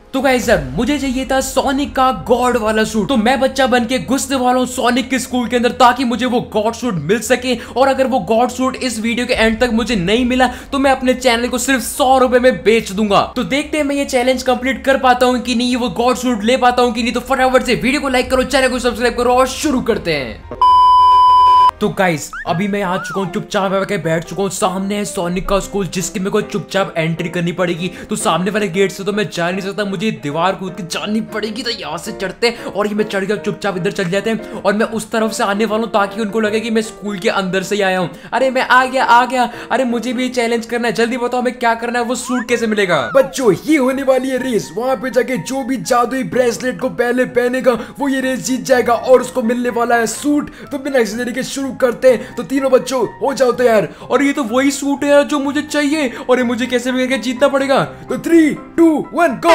तो guys sir मुझे चाहिए था सोनिक का गॉड वाला सूट, तो मैं बच्चा बन के घुसने वाला हूँ सोनिक के स्कूल के अंदर ताकि मुझे वो गॉड सूट मिल सके। और अगर वो गॉड सूट इस वीडियो के एंड तक मुझे नहीं मिला तो मैं अपने चैनल को सिर्फ 100 रुपए में बेच दूंगा। तो देखते हैं मैं ये चैलेंज कंप्लीट कर पाता हूँ कि नहीं, वो गॉड सूट ले पाता हूँ कि नहीं। तो फटाफट से वीडियो को लाइक करो, चैनल को सब्सक्राइब करो और शुरू करते हैं। तो गाइस अभी मैं आ चुका हूँ, चुपचाप आके बैठ चुका हूँ। सामने है सोनिक का स्कूल जिसकी मेरे को चुपचाप एंट्री करनी पड़ेगी। तो सामने वाले गेट से तो मैं जा नहीं सकता, मुझे दीवार कूद के जानी पड़ेगी। तो यहाँ से चढ़ते हैं और ये मैं चढ़ गया, चुपचाप इधर चल जाते हैं और मैं उस तरफ से आने वाला हूँ ताकि उनको लगे कि मैं स्कूल के अंदर से ही आया हूँ। अरे मैं आ गया। अरे मुझे भी चैलेंज करना है, जल्दी बताओ हमें क्या करना है, वो सूट कैसे मिलेगा? बच्चों ये होने वाली है रेस। वहाँ पे जाके जो भी जादुई ब्रेसलेट को पहले पहनेगा वो ये रेस जीत जाएगा और उसको मिलने वाला है सूट। तो बिना किसी तरीके शुरू करते हैं। तो तीनों बच्चों हो जाओ तैयार। और ये तो वही सूट है जो मुझे चाहिए और ये मुझे कैसे भी करके जीतना पड़ेगा। तो 3, 2, 1 गो।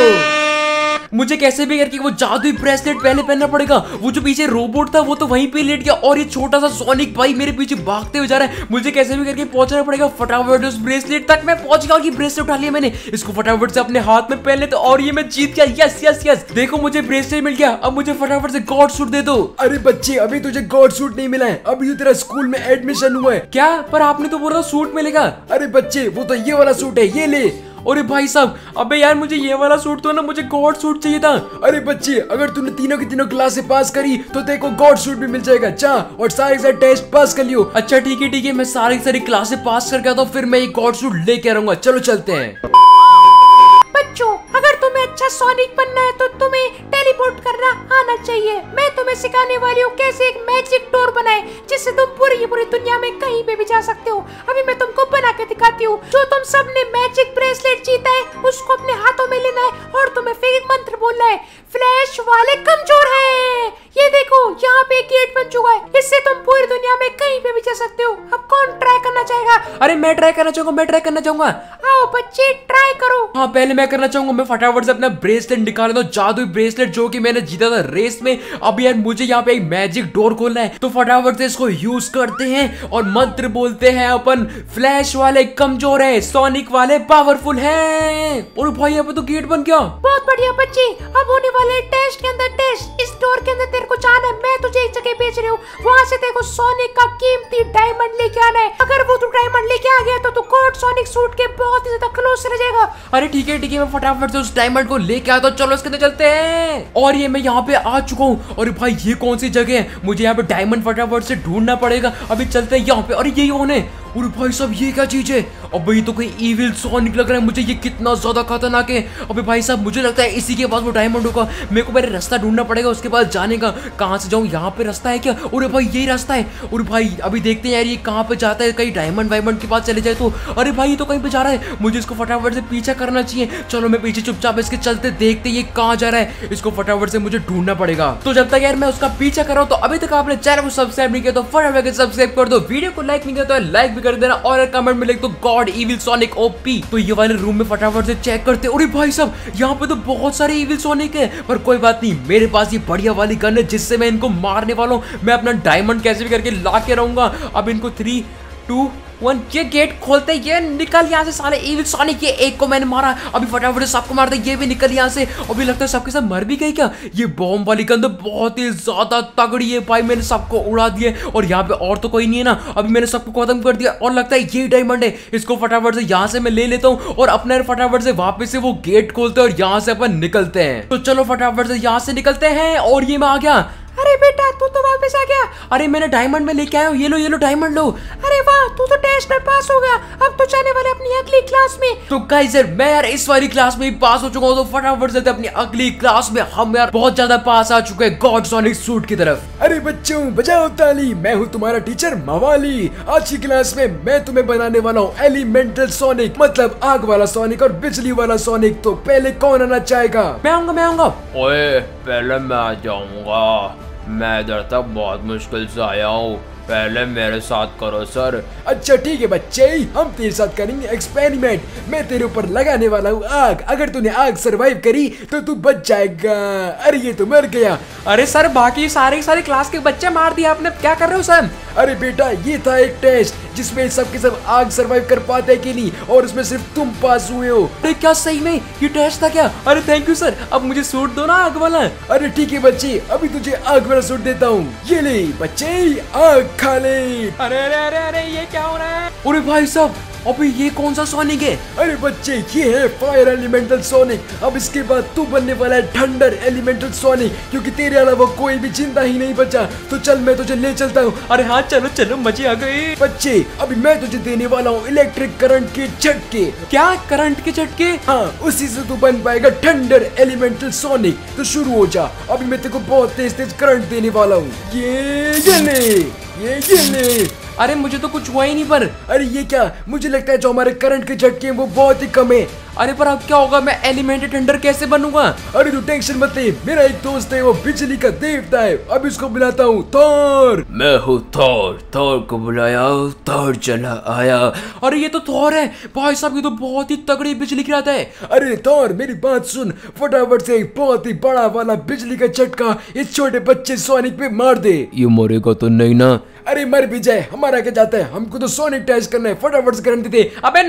मुझे कैसे भी करके वो जादुई ब्रेसलेट पहले पहनना पड़ेगा। वो जो पीछे रोबोट था वो तो वहीं पे लेट गया और ये छोटा सा सोनिक भाई मेरे पीछे भागते हुए जा रहा है। मुझे कैसे भी करके पहुंचना पड़ेगा फटाफट उस ब्रेसलेट तक। मैं पहुंच गया कि ब्रेसलेट उठा लिया मैंने, इसको फटाफट से अपने हाथ में पहन लेते और ये मैं जीत गया। यस देखो मुझे ब्रेसलेट मिल गया। अब मुझे फटाफट से गॉड सूट दे दो। अरे बच्चे अभी तुझे गॉड सूट नहीं मिला है, अभी तो तेरा स्कूल में एडमिशन हुआ है। क्या? पर आपने तो बोला सूट मिलेगा। अरे बच्चे वो तो ये वाला सूट है, ये ले। अरे भाई साहब, अबे यार मुझे ये वाला सूट तो ना, मुझे गॉड सूट चाहिए था। अरे बच्चे अगर तूने तीनों की तीनों क्लास से पास करी तो तेरे को गॉड सूट भी मिल जाएगा। जा और सारे टेस्ट पास कर लियो। अच्छा ठीक है, मैं सारी क्लास से पास कर गया तो फिर मैं ये गॉड सूट लेके आऊंगा। चलो चलते हैं। बच्चों अगर तुम्हें अच्छा सोनिक बनना है तो तुम्हें टेलीपोर्ट करना आना चाहिए। मैं तुम्हें सिखाने वाली हूँ कैसे एक मैजिक डोर बनाए जिससे तुम पूरी दुनिया में कहीं पे भी जा सकते हो। अभी मैं तुमको बना के दिखाती हूँ। जो तुम सबने मैजिक ब्रेसलेट जीता है उसको अपने हाथों में लेना है और तुम्हें फिर एक मंत्र बोलना है, फ्लैश वाले कमजोर है। ये देखो यहाँ पे गेट बन चुका है, इससे तुम पूरी दुनिया में कहीं पे भी जा सकते हो। अब कौन ट्राई करना चाहेगा? अरे मैं ट्राई करना चाहूंगा। आओ बच्चे ट्राई करो। हाँ पहले मैं करना चाहूंगा। मैं फटाफट से अपना ब्रेसलेट निकाल लेता हूँ, जादुई ब्रेसलेट जो कि मैंने जीता था रेस में। अब यार मुझे यहाँ पे एक मैजिक डोर खोलना है तो फटाफट से इसको यूज करते हैं और मंत्र बोलते हैं अपन, फ्लैश वाले कमजोर है, सोनिक वाले पावरफुल है। और भाई यहाँ पे तो गेट बन गया। बहुत बढ़िया बच्चे, अब होने वाले टेस्ट के अंदर टेस्ट। इस डोर के अंदर तेरे को जाना है, मैं तुझे एक जगह भेज रही हूँ। वहाँ से तेरे को सोनिक का कीमती डायमंड लेके आना है। अगर वो तू डायमंड लेके आ गया तो तू गॉड सोनिक सूट के बहुत ही ज्यादा क्लोज रह जाएगा। अरे ठीक है, मैं फटाफट से उस डायमंड को लेके आता हूँ। चलो इसके अंदर चलते हैं। और ये मैं यहाँ पे आ चुका हूँ। और भाई ये कौन सी जगह है? मुझे यहाँ पे डायमंड फटाफट से ढूंढना पड़ेगा। अभी चलते हैं यहाँ पे। अरे ये कौन है? और भाई साहब ये क्या चीज है? अबे ये तो कोई इविल सोनिक लग रहा है मुझे। ये कितना ज्यादा खतरनाक है। अबे भाई साहब मुझे लगता है इसी के पास वो डायमंड होगा। मेरे को पहले रास्ता ढूंढना पड़ेगा उसके पास जाने का। कहाँ से जाऊँ? यहाँ पे रास्ता है क्या? अरे भाई यही रास्ता है। और भाई अभी देखते हैं यार ये कहाँ पे जाता है, कहीं डायमंड वायमंड के पास चले जाए तो। अरे भाई ये तो कहीं पे जा रहा है, मुझे इसको फटाफट से पीछा करना चाहिए। चलो मैं पीछे चुपचाप इसके चलते देखते ये कहाँ जा रहा है। इसको फटाफट से मुझे ढूंढना पड़ेगा। तो जब तक यार मैं उसका पीछा कर रहा हूँ तो अभी तक आपने चैनल को सब्सक्राइब नहीं किया तो फटाफट सब्सक्राइब कर दो। वीडियो को लाइक नहीं किया तो लाइक भी कर देना और कमेंट में लिख दो गॉड इविल सोनिक ओपी। तो ये वाले रूम में फटाफट से चेक करते। अरे भाई साहब यहाँ पे तो बहुत सारे इविल सोनिक है, पर कोई बात नहीं, मेरे पास ये बढ़िया वाली गन है जिससे मैं इनको मारने वाला हूँ। मैं अपना डायमंड कैसे भी करके ला के रहूंगा। अब इनको 3, 2, 1 ये गेट खोलते, ये निकल यहाँ से साले इविल सोनिक। ये एक को मैंने मारा, अभी फटाफट से सबको मारते। ये भी निकल यहाँ से। अभी लगता है सबके सब मर भी गए क्या? ये बॉम्ब वाली गन तो बहुत ही ज्यादा तगड़ी है भाई, मैंने सबको उड़ा दिया। और यहाँ पे और तो कोई नहीं है ना, अभी मैंने सबको खत्म कर दिया। और लगता है ये डायमंड है, इसको फटाफट से यहाँ से मैं ले लेता हूँ और अपने फटाफट से वापस से वो गेट खोलते हैं और यहाँ से अपन निकलते हैं। तो चलो फटाफट से यहाँ से निकलते हैं। और ये मैं आ गया। अरे बेटा तू तो वापस आ गया। अरे मैंने डायमंड में लेके आया हूँ, ये लो डायमंड लो। अरे वाह तू तो टेस्ट में पास हो गया। अब तो जाने वाले अपनी अगली क्लास में। तो गाइस यार मैं यार इस वाली क्लास में पास हो चुका हूँ तो फटाफट से अपनी अगली क्लास में हम यार बहुत ज्यादा पास आ चुके हैं गॉड सोनिक सूट की तरफ। अरे बच्चों बजाओ ताली, मैं हूँ तुम्हारा टीचर मवाली। आज की क्लास में मैं तुम्हें बनाने वाला हूँ एलिमेंटल सोनिक, मतलब आग वाला सोनिक और बिजली वाला सोनिक। तो पहले कौन आना चाहेगा? मैं आऊंगा। ओए पहले मैं आ जाऊंगा, मैं इधर तक बहुत मुश्किल से आया हूँ, पहले मेरे साथ करो सर। अच्छा ठीक है बच्चे, हम तेरे साथ करेंगे एक्सपेरिमेंट। मैं तेरे ऊपर लगाने वाला हूँ आग। अगर तूने आग सरवाइव करी तो तू बच जाएगा। अरे ये तो मर गया। अरे सर बाकी सारे क्लास के बच्चे मार दिए आपने, क्या कर रहे हो सर? अरे बेटा ये था एक टेस्ट जिसमें सबके सब आग सरवाइव कर पाते कि नहीं, और उसमें सिर्फ तुम पास हुए हो। अरे क्या सही में ये टेस्ट था क्या? अरे थैंक यू सर, अब मुझे सूट दो ना आग वाला। अरे ठीक है बच्चे, अभी तुझे आग वाला सूट देता हूँ। ये ले बच्चे, आग खा ले। अरे अरे अरे अरे ये क्या हो रहा है? अरे भाई साहब, अबे ये कौन सा सोनिक है? अरे बच्चे ये है फायर एलिमेंटल सोनिक। अब इसके बाद तू बनने वाला है थंडर एलिमेंटल सोनिक, क्योंकि तेरे अलावा कोई भी जिंदा ही नहीं बचा। तो चल मैं तुझे ले चलता हूँ। अरे हाँ चलो चलो, मजे आ गए। बच्चे अभी मैं तुझे देने वाला हूँ इलेक्ट्रिक करंट के झटके। क्या करंट के झटके? हाँ, उसी से तू बन पाएगा थंडर एलिमेंटल सोनिक। तो शुरू हो जा, अभी मैं तेरे को बहुत तेज तेज करंट देने वाला हूँ। ये ले। अरे मुझे तो कुछ हुआ ही नहीं पर। अरे ये क्या, मुझे लगता है जो हमारे करंट के झटके हैं वो बहुत ही कम है। अरे पर अब क्या होगा, मैं एलिमेंटेड थंडर कैसे बनूंगा? अरे तू टेंशन मत ले, मेरा एक दोस्त है वो बिजली का देवता है। अब इसको बुलाता हूँ थॉर। मैं हूँ थॉर। थॉर को बुलाया, थॉर चला आया। अरे ये तो थॉर है भाई साहब, ये तो बहुत ही तगड़ी बिजली गिराता है। अरे थॉर मेरी बात सुन, फटाफट से एक बहुत ही बड़ा वाला बिजली का झटका इस छोटे बच्चे सोनिक पे मार दे। ये मरेगा तो नहीं ना? अरे मर भी जाए, हमारा क्या जाता है, हमको तो सोनिक टेस्ट करना है। फटाफट से करंट दे। अबे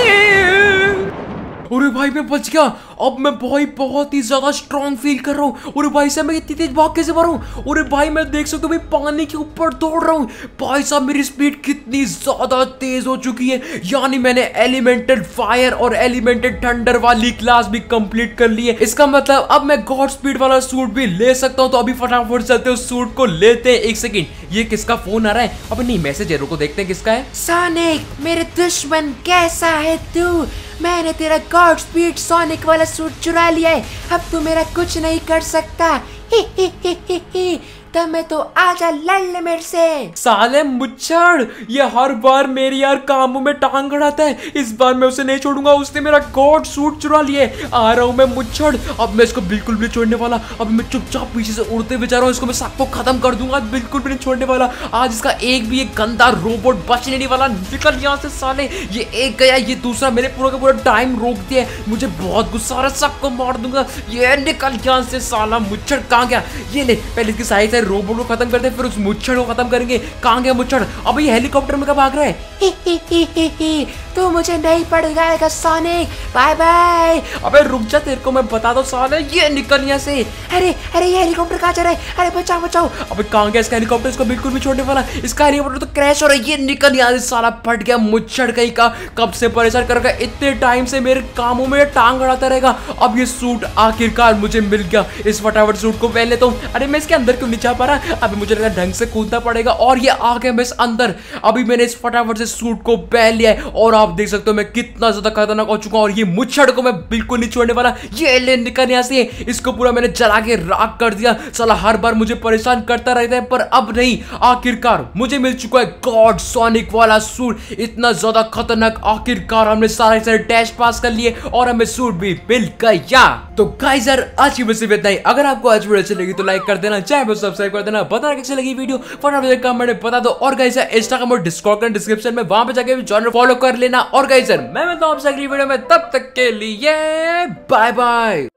नहीं। अरे भाई मैं बच गया। अब मैं भाई बहुत ही ज्यादा स्ट्रॉन्ग फील कर रहा हूँ। अरे भाई साहब मैं इतनी तेज भाग कैसे पा रहा हूँ? अरे भाई मैं देख सकता हूँ भाई पानी के ऊपर दौड़ रहा हूँ। भाई साहब मेरी स्पीड कितनी ज्यादा तेज हो चुकी है, यानी मैंने एलिमेंटेड फायर और एलिमेंटेड थंडर वाली क्लास भी कंप्लीट कर ली है। इसका मतलब अब मैं गॉड स्पीड वाला सूट भी ले सकता हूँ। तो अभी फटाफट चलते उस सूट को लेते हैं। एक सेकेंड, ये किसका फोन आ रहा है? अब नहीं मैसेज है, रुको देखते हैं किसका है। सोनिक मेरे दुश्मन कैसा है तू? मैंने तेरा गॉड स्पीड सोनिक वाला सूट चुरा लिया है, अब तू मेरा कुछ नहीं कर सकता। ही ही ही ही ही। तब मैं तो आजा लड़ ले मेरे से। साले मुच्छड़, ये हर बार मेरी यार कामों में टांग अड़ाता है। इस बार मैं उसे नहीं छोड़ूंगा, उसने मेरा गॉड सूट चुरा लिया है। आ रहा हूं मैं मुच्छड़, अब मैं इसको बिल्कुल भी नहीं छोड़ने वाला। अब मैं चुपचाप पीछे से उड़ते हुए जा रहा हूँ, इसको मैं सबको खत्म कर दूंगा, बिल्कुल भी नहीं छोड़ने वाला। आज इसका एक भी एक गंदा रोबोट बचने नहीं वाला। निकल यहाँ से साले, ये एक गया, ये दूसरा मेरे पूरा का पूरा टाइम रोक दिया है। मुझे बहुत गुस्सा आ रहा है, सबको मार दूंगा। ये निकल यहाँ से साला मुच्छड़। कहाँ गया? ये ले, पहले इसकी साइड रोबोट को खत्म करते हैं, फिर उस मुच्छड़ को खत्म करेंगे। कहाँ गया मुच्छड़? अब ये हेलीकॉप्टर में कब भाग रहा है? ही ही ही ही ही। तू मुझे नहीं पड़ जाएगा सोनिक, बाय बाय। अबे रुक जा, तेरे को मैं बता दो साले। ये निकल यहाँ से। अरे अरे ये हेलीकॉप्टर कहाँ जा रहा है? अरे बचाओ बचाओ। अबे कहाँ गया इसका हेलीकॉप्टर? इसको बिल्कुल भी छोड़ने वाला। इसका हेलीकॉप्टर तो क्रैश हो रहा है। ये निकल यहाँ से साला, फट गया मुच्छड़ कहीं का। कब से परेशान कर रखा है, इतने टाइम से मेरे कामों में टांग अड़ाता रहेगा। अब ये सूट आखिरकार मुझे मिल गया। इस फटाफट सूट को पहन लेता हूँ। अरे मैं इसके अंदर क्यों नहीं जा पा रहा? अभी मुझे लगा ढंग से कूदना पड़ेगा, और ये आ गया मैं इस अंदर। अभी मैंने इस फटाफट से सूट को पहन लिया है, और आप देख सकते हो मैं कितना ज्यादा खतरनाक हो चुका हूं। और ये मुच्छड़ को मैं बिल्कुल नहीं छोड़ने वाला। ये ले निकल यहाँ से। इसको पूरा मैंने जला के राख कर दिया। साला हर बार मुझे परेशान करता रहता है, पर अब नहीं, आखिरकार मुझे मिल चुका है गॉड सोनिक वाला सूट। इतना ज्यादा खतरनाक, आखिरकार हमने सारे टेस्ट पास कर लिए और हमें सूट भी मिल गया। तो गाइस यार आज की बस इतना ही। अगर आपको आज वीडियो अच्छी लगी तो लाइक कर देना, चैनल को सब्सक्राइब कर देना, बताना कैसी लगी वीडियो फटाफट कमेंट में बता दो। और गाइस इंस्टाग्राम और डिस्कॉर्ड का डिस्क्रिप्शन में, वहां पे जाके चैनल फॉलो कर लेना। और गाइस मैं मिलता हूं आपसे अगली वीडियो में, तब तक के लिए बाय बाय।